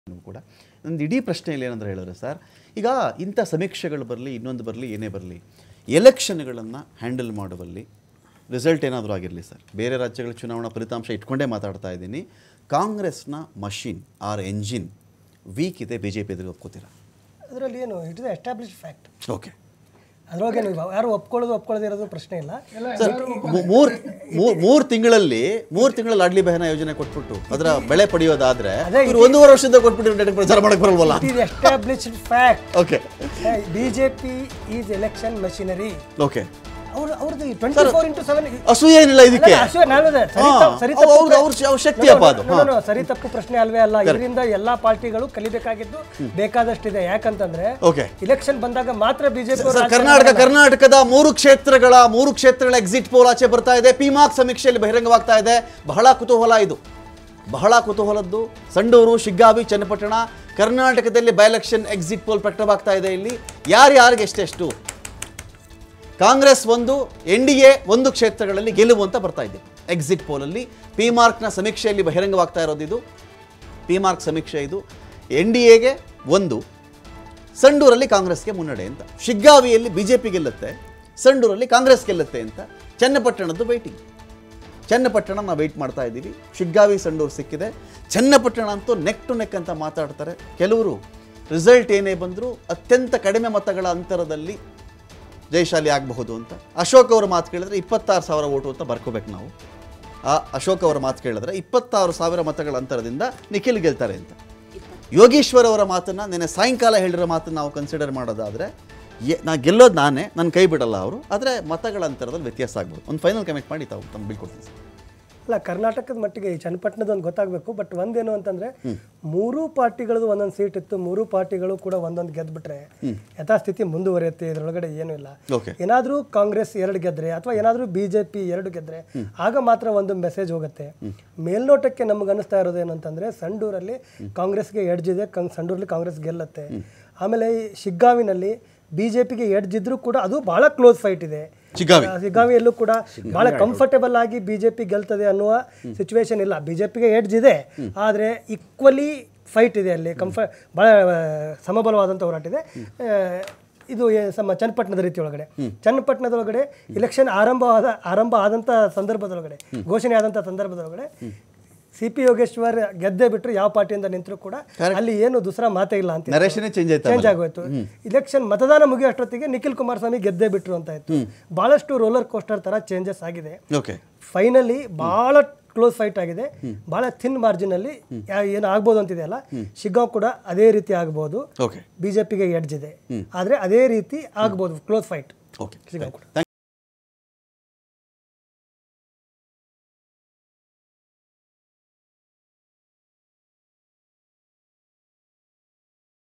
ಕೂಡ ನಂದು ಇಡೀ ಪ್ರಶ್ನೆಯಲ್ಲಿ ಏನಂದ್ರೆ ಹೇಳಿದ್ರೆ ಸರ್, ಈಗ ಇಂಥ ಸಮೀಕ್ಷೆಗಳು ಬರಲಿ, ಇನ್ನೊಂದು ಬರಲಿ, ಏನೇ ಬರಲಿ, ಎಲೆಕ್ಷನ್ಗಳನ್ನು ಹ್ಯಾಂಡಲ್ ಮಾಡುವಲ್ಲಿ ರಿಸಲ್ಟ್ ಏನಾದರೂ ಆಗಿರಲಿ ಸರ್, ಬೇರೆ ರಾಜ್ಯಗಳ ಚುನಾವಣಾ ಫಲಿತಾಂಶ ಇಟ್ಕೊಂಡೇ ಮಾತಾಡ್ತಾ ಇದ್ದೀನಿ, ಕಾಂಗ್ರೆಸ್ನ ಮಷಿನ್ ಆರ್ ಎಂಜಿನ್ ವೀಕ್ ಇದೆ, ಬಿ ಜೆ ಪಿ ಎದುರು ಒಪ್ಕೋತೀರಾ? ಅದರಲ್ಲಿ ಏನು it is establish fact. Okay, ಅದ್ರೊಳಗೆ ಯಾರು ಒಪ್ಕೊಳ್ಳೋದೇ ಇರೋದು ಪ್ರಶ್ನೆ ಇಲ್ಲ ಸರ್. ಮೂರು ತಿಂಗಳಲ್ಲಿ ಲಾಡ್ಲಿ ಬೆಹನ ಯೋಜನೆ ಕೊಟ್ಬಿಟ್ಟು ಅದರ ಬೆಳೆ ಪಡೆಯೋದಾದ್ರೆ 1.5 ವರ್ಷದಿಂದ ಕೊಟ್ಬಿಟ್ಟು ಪ್ರಚಾರ ಮಾಡಕ್ಕೆ ಬರಲ್ವಲ್ಲ? It is established fact. Okay, BJP is election machinery. Okay, ಅವ್ರದ್ದು 24/7 ಅಸೂಯೆ ಏನಿಲ್ಲ ಇದಕ್ಕೆ. ಸರಿ ತಪ್ಪು ಪ್ರಶ್ನೆ ಅಲ್ವೇ ಅಲ್ಲ. ಇದರಿಂದ ಎಲ್ಲಾ ಪಾರ್ಟಿಗಳು ಕಲಿಬೇಕಾಗಿದ್ದು ಬೇಕಾದಷ್ಟಿದೆ. ಯಾಕಂತಂದ್ರೆ ಇಲೆಕ್ಷನ್ ಬಂದಾಗ ಮಾತ್ರ ಬಿಜೆಪಿ. ಕರ್ನಾಟಕದ 3 ಕ್ಷೇತ್ರಗಳ ಎಕ್ಸಿಟ್ ಪೋಲ್ ಆಚೆ ಬರ್ತಾ ಇದೆ, ಪಿಮಾರ್ಕ್ ಸಮೀಕ್ಷೆಯಲ್ಲಿ ಬಹಿರಂಗವಾಗ್ತಾ ಇದೆ. ಬಹಳ ಕುತೂಹಲ ಇದು, ಬಹಳ ಕುತೂಹಲದ್ದು. ಸಂಡೂರು, ಶಿಗ್ಗಾವಿ, ಚನ್ನಪಟ್ಟಣ, ಕರ್ನಾಟಕದಲ್ಲಿ ಬೈ ಎಲೆಕ್ಷನ್ ಎಕ್ಸಿಟ್ ಪೋಲ್ ಪ್ರಕಟವಾಗ್ತಾ ಇದೆ. ಇಲ್ಲಿ ಯಾರ್ಯಾರಿಗೆ ಎಷ್ಟೆಷ್ಟು, ಕಾಂಗ್ರೆಸ್ 1, NDA 1 ಕ್ಷೇತ್ರಗಳಲ್ಲಿ ಗೆಲುವು ಅಂತ ಬರ್ತಾ ಇದೆ ಎಕ್ಸಿಟ್ ಪೋಲಲ್ಲಿ. ಪಿಮಾರ್ಕ್ನ ಸಮೀಕ್ಷೆಯಲ್ಲಿ ಬಹಿರಂಗವಾಗ್ತಾ ಇರೋದು ಇದು. ಪಿಮಾರ್ಕ್ ಸಮೀಕ್ಷೆ ಇದು. NDAಗೆ 1, ಸಂಡೂರಲ್ಲಿ ಕಾಂಗ್ರೆಸ್ಗೆ ಮುನ್ನಡೆ ಅಂತ. ಶಿಗ್ಗಾವಿಯಲ್ಲಿ BJP ಗೆಲ್ಲುತ್ತೆ, ಸಂಡೂರಲ್ಲಿ ಕಾಂಗ್ರೆಸ್ ಗೆಲ್ಲುತ್ತೆ ಅಂತ. ಚನ್ನಪಟ್ಟಣದ್ದು ವೇಟಿಂಗ್. ಚನ್ನಪಟ್ಟಣ ನಾವು ವೆಯ್ಟ್ ಮಾಡ್ತಾ ಇದ್ದೀವಿ. ಶಿಗ್ಗಾವಿ, ಸಂಡೂರು ಸಿಕ್ಕಿದೆ. ಚನ್ನಪಟ್ಟಣ ಅಂತೂ ನೆಕ್ ಟು ನೆಕ್ ಅಂತ ಮಾತಾಡ್ತಾರೆ ಕೆಲವರು. ರಿಸಲ್ಟ್ ಏನೇ ಬಂದರೂ ಅತ್ಯಂತ ಕಡಿಮೆ ಮತಗಳ ಅಂತರದಲ್ಲಿ ಜಯಶಾಲಿ ಆಗಬಹುದು ಅಂತ. ಅಶೋಕ್ ಅವರ ಮಾತು ಕೇಳಿದ್ರೆ 26,000 ವೋಟು ಅಂತ ಬರ್ಕೋಬೇಕು ನಾವು. ಆ ಅಶೋಕ್ ಅವರ ಮಾತು ಕೇಳಿದ್ರೆ 26,000 ಮತಗಳ ಅಂತರದಿಂದ ನಿಖಿಲ್ ಗೆಲ್ತಾರೆ ಅಂತ. ಯೋಗೀಶ್ವರ್ ಅವರ ಮಾತನ್ನು ನೆನೆ ಸಾಯಂಕಾಲ ಹೇಳಿರೋ ಮಾತನ್ನು ನಾವು ಕನ್ಸಿಡರ್ ಮಾಡೋದಾದರೆ ನಾ ಗೆಲ್ಲೋದು ನಾನೇ, ನನ್ನ ಕೈ ಬಿಡಲ್ಲ ಅವರು. ಆದರೆ ಮತಗಳ ಅಂತರದಲ್ಲಿ ವ್ಯತ್ಯಾಸ ಆಗ್ಬೋದು. ಒಂದು ಫೈನಲ್ ಕಮೆಂಟ್ ಮಾಡಿ ತಾವು ತಮ್ಮ ಬೀಳ್ಕೊಡ್ತೀನಿ ಸರ್. ಅಲ್ಲ, ಕರ್ನಾಟಕದ ಮಟ್ಟಿಗೆ ಈ ಚನ್ನಪಟ್ಟಣದೊಂದು ಗೊತ್ತಾಗಬೇಕು. ಬಟ್ ಒಂದೇನು ಅಂತಂದ್ರೆ 3 ಪಾರ್ಟಿಗಳದ್ದು ಒಂದೊಂದು ಸೀಟ್ ಇತ್ತು. 3 ಪಾರ್ಟಿಗಳು ಕೂಡ ಒಂದೊಂದು ಗೆದ್ಬಿಟ್ರೆ ಯಥಾಸ್ಥಿತಿ ಮುಂದುವರಿಯುತ್ತೆ. ಇದರೊಳಗಡೆ ಏನೂ ಇಲ್ಲ. ಏನಾದರೂ ಕಾಂಗ್ರೆಸ್ 2 ಗೆದ್ರೆ ಅಥವಾ ಏನಾದರೂ BJP 2 ಗೆದ್ರೆ ಆಗ ಮಾತ್ರ ಒಂದು ಮೆಸೇಜ್ ಹೋಗುತ್ತೆ. ಮೇಲ್ನೋಟಕ್ಕೆ ನಮ್ಗೆ ಅನಿಸ್ತಾ ಇರೋದು ಏನು ಅಂತಂದ್ರೆ, ಸಂಡೂರಲ್ಲಿ ಕಾಂಗ್ರೆಸ್ಗೆ ಎಡ್ಜ್ ಇದೆ, ಸಂಡೂರಲ್ಲಿ ಕಾಂಗ್ರೆಸ್ ಗೆಲ್ಲುತ್ತೆ. ಆಮೇಲೆ ಶಿಗ್ಗಾವಿನಲ್ಲಿ BJPಗೆ ಎಡ್ಜ್ ಇದ್ರೂ ಕೂಡ ಅದು ಬಹಳ ಕ್ಲೋಸ್ ಫೈಟ್ ಇದೆ. ಶಿಗ್ಗಾವಿಯಲ್ಲೂ ಕೂಡ ಬಹಳ ಕಂಫರ್ಟೇಬಲ್ ಆಗಿ BJP ಗೆಲ್ತದೆ ಅನ್ನುವ ಸಿಚುವೇಶನ್ ಇಲ್ಲ. BJPಗೆ ಎಡ್ಜ್ ಇದೆ, ಆದರೆ ಈಕ್ವಲಿ ಫೈಟ್ ಇದೆ ಅಲ್ಲಿ. ಬಹಳ ಸಮಬಲವಾದಂಥ ಹೋರಾಟ ಇದೆ. ಇದು ಚನ್ನಪಟ್ಟಣದ ರೀತಿ ಒಳಗಡೆ, ಚನ್ನಪಟ್ಟಣದೊಳಗಡೆ ಇಲೆಕ್ಷನ್ ಆರಂಭ ಆದಂಥ ಸಂದರ್ಭದೊಳಗಡೆ, ಘೋಷಣೆ ಆದಂಥ ಸಂದರ್ಭದೊಳಗಡೆ CP ಯೋಗೇಶ್ವರ್ ಗೆದ್ದೇ ಬಿಟ್ಟರು ಯಾವ ಪಾರ್ಟಿಯಿಂದ ನಿಂತರೂ ಕೂಡ ಅಲ್ಲಿ ಏನು ದೂಸರಾ ಮಾತೇ ಇಲ್ಲ ಅಂತ ಚೇಂಜ್ ಆಗೋಯ್ತು. ಇಲೆಕ್ಷನ್ ಮತದಾನ ಮುಗಿಯೋಷ್ಟೊತ್ತಿಗೆ ನಿಖಿಲ್ ಕುಮಾರಸ್ವಾಮಿ ಗೆದ್ದೇ ಬಿಟ್ರು ಅಂತ ಇತ್ತು. ಬಹಳಷ್ಟು ರೋಲರ್ ಕೋಸ್ಟರ್ ತರ ಚೇಂಜಸ್ ಆಗಿದೆ. ಫೈನಲಿ ಬಹಳ ಕ್ಲೋಸ್ ಫೈಟ್ ಆಗಿದೆ. ಬಹಳ ಥಿನ್ ಮಾರ್ಜಿನ್ ಅಲ್ಲಿ ಏನು ಆಗ್ಬೋದು ಅಂತಿದೆ ಅಲ್ಲ, ಶಿಗ್ಗಾಂವ್ ಕೂಡ ಅದೇ ರೀತಿ ಆಗ್ಬೋದು. BJPಗೆ ಎಡ್ಜ್ ಇದೆ, ಆದ್ರೆ ಅದೇ ರೀತಿ ಆಗ್ಬೋದು ಕ್ಲೋಸ್ ಫೈಟ್ ಶಿಗ್ಗಾಂವ್ ಕೂಡ.